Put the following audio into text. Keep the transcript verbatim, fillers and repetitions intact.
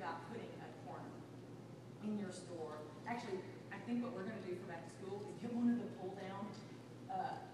about putting a corner in your store. Actually, I think what we're going to do for back to school is get one of the pull down uh,